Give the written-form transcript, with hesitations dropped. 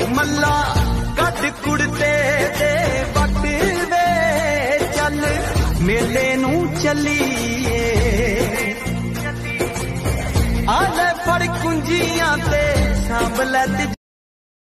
Malla cut कुड़ते they but वे चल मेले नू चलीए आले फड़ कुंजियां ते सांभ लै